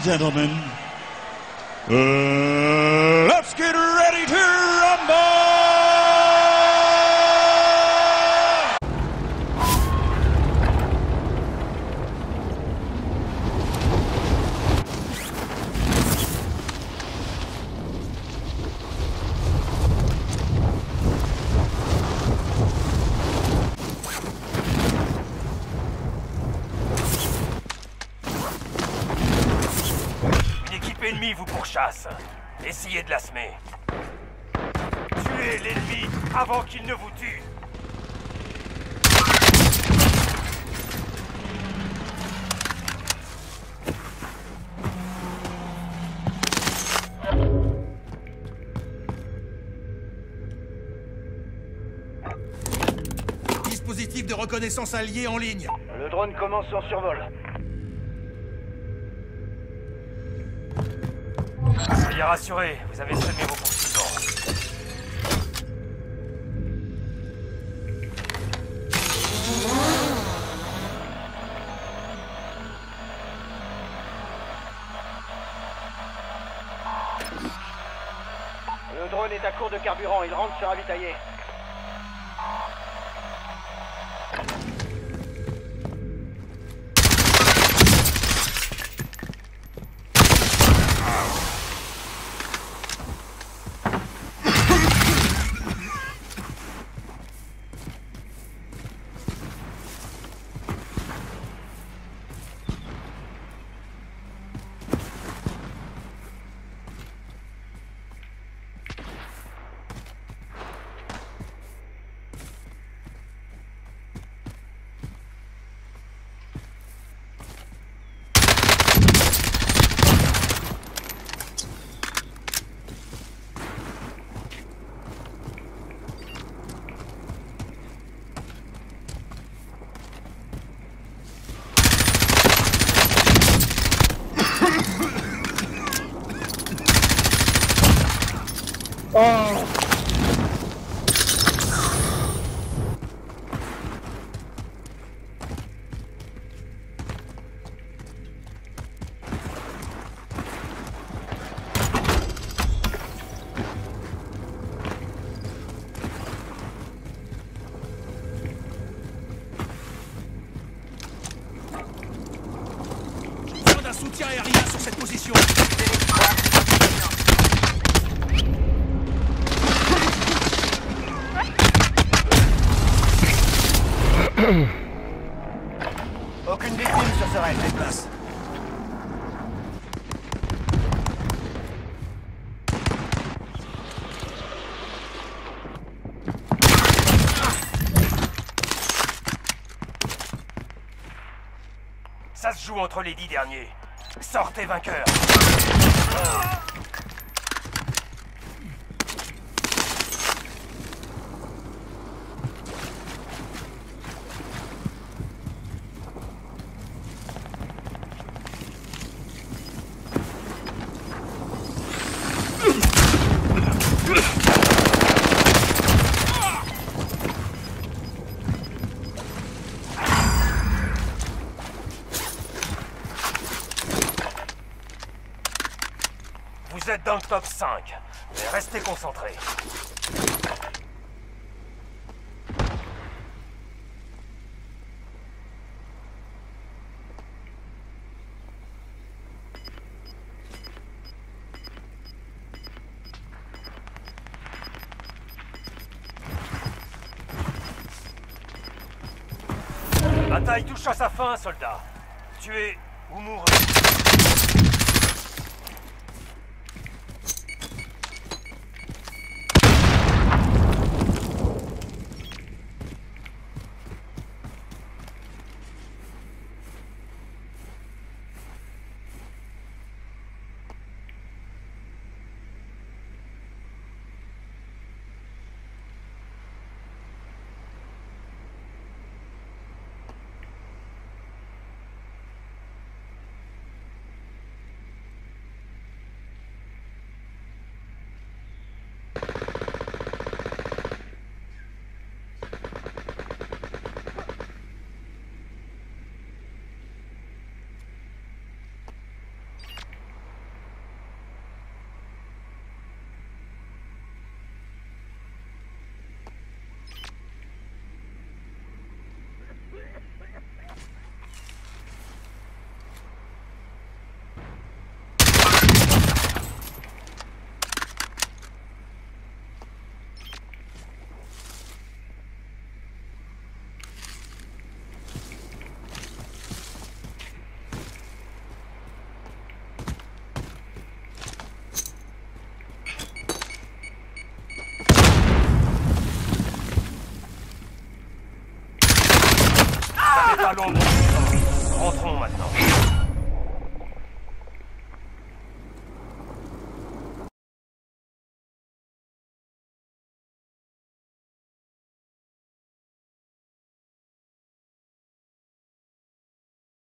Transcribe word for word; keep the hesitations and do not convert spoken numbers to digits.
and gentlemen, uh, let's get ready to rumble! L'ennemi vous pourchasse. Essayez de la semer. Tuez l'ennemi avant qu'il ne vous tue. Dispositif de reconnaissance allié en ligne. Le drone commence son survol. Soyez rassurés, vous avez semé vos poursuivants. Le drone est à court de carburant, il rentre se ravitailler. Oh. Besoin d'un soutien aérien sur cette position. Aucune victime sur ce raid. Les places. Ça se joue entre les dix derniers. Sortez vainqueurs. Vous êtes dans le top cinq, mais restez concentrés. La bataille touche à sa fin, soldats. Tuez ou mourrez. Allons-nous. Rentrons maintenant.